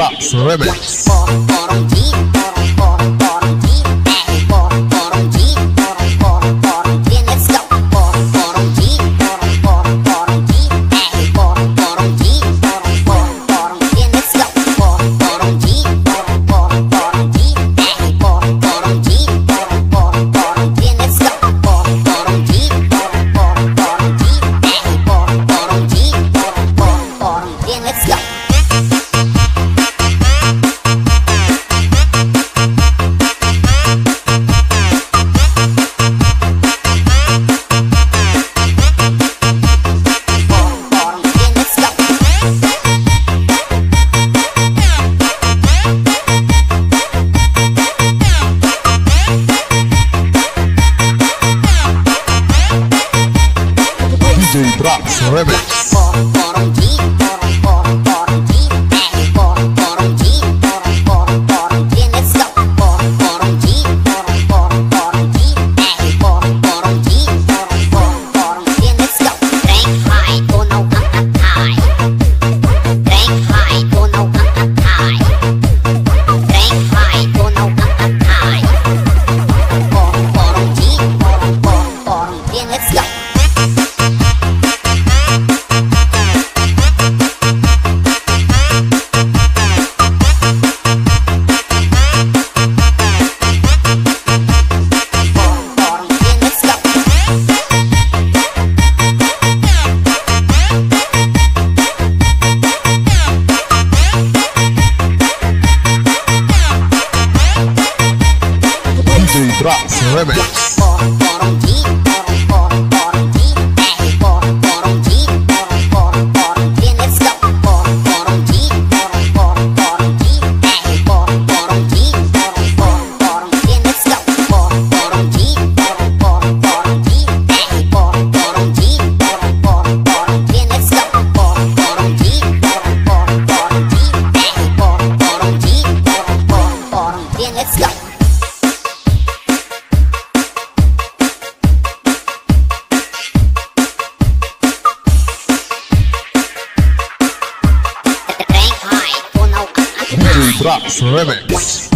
Drops Remix. Purong Gin, Purong Gin, Purong Gin, Purong Gin, let's go. Purong Gin, Purong Gin, Purong Gin, Purong Gin, let's go. Purong Gin, Purong Gin, Purong Gin, Purong Gin, let's go. Purong Gin, Purong Gin, Purong Gin, let's go. DJ Drops Remix. Purong Gin, Purong Gin, Purong Gin, Purong Gin, let's go. Purong Gin, Purong Gin, Purong Gin, Purong Gin, let's go. Drink high, tunaw ang atay. Drink high, tunaw ang atay. Drink high, tunaw ang atay. Purong Gin, let's go. DJ Drops Remix. Purong Gin, Purong Gin, Purong Gin, Purong Gin, let's go. Purong Gin, Purong Gin, Purong Gin, Purong Gin, let's go. Purong Gin, Purong Gin, Purong Gin, Purong Gin, let's go. Purong Gin, Purong Gin, Purong Gin, let's go. DJ Drops Remix.